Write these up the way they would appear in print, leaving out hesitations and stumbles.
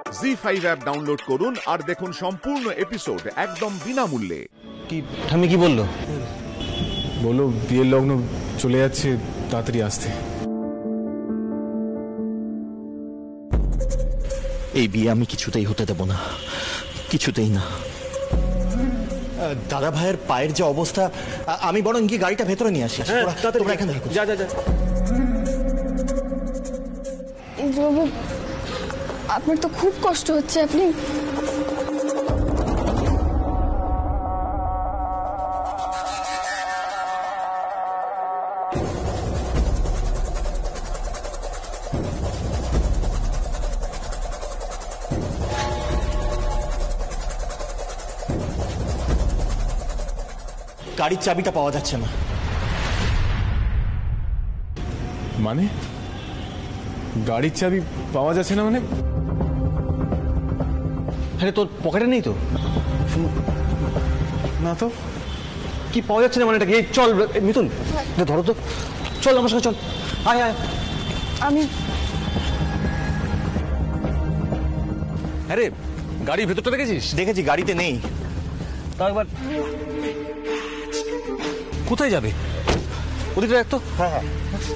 ZEE5 app download করুন আর দেখুন সম্পূর্ণ এপিসোড একদম বিনামূল্যে। কি ঠাম্মি কি বললো? বললো বিয়ের লগ্ন চলে যাচ্ছে, তাড়াতাড়ি আসতে। এই বিয়ে আমি কিছুতেই হতে দেব না, কিছুতেই না। দাদা ভাইয়ের পায়ের যে অবস্থা, আমি বরং গিয়ে গাড়িটা ভেতরে নিয়ে আসি। তোমরা এখানে থাকো। যা যা যা। ইন্দ্রবাবু, আপনার তো খুব কষ্ট হচ্ছে। আপনি গাড়ির চাবিটা পাওয়া যাচ্ছে না। মানে গাড়ির চাবি পাওয়া যাচ্ছে না? মানে আরে তোর পকেটে নেই তো? না তো। কি পাওয়া যাচ্ছে না মানে? এটা চল মিথুন, ধরো তো, চল আমার সঙ্গে চল। আয় আয়। আমি আরে গাড়ির ভেতরটা দেখেছিস? দেখেছি, গাড়িতে নেই। তাও একবার কোথায় যাবে? ওদিকে দেখ তো। হ্যাঁ হ্যাঁ।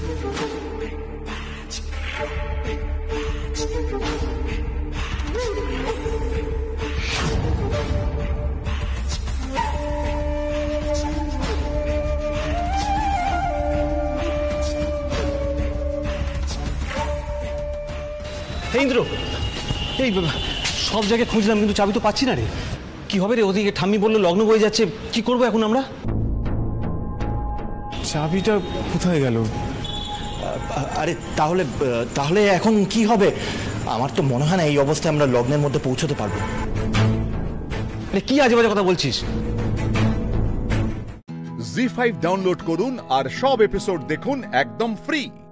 ইন্দ্র, এই সব জায়গায় খুঁজলাম কিন্তু চাবি তো পাচ্ছি না রে। কি হবে রে? ওদিকে ঠাম্মি বললো লগ্ন বয়ে যাচ্ছে, কি করবো এখন আমরা? চাবিটা কোথায় গেল? আরে তাহলে তাহলে এখন কি হবে? আমার তো মনে হয় না এই অবস্থায় আমরা লগ্নের মধ্যে পৌঁছতে পারবো। আরে কি আজে বাজে কথা বলছিস? জি5 ডাউনলোড করুন আর সব এপিসোড দেখুন একদম ফ্রি।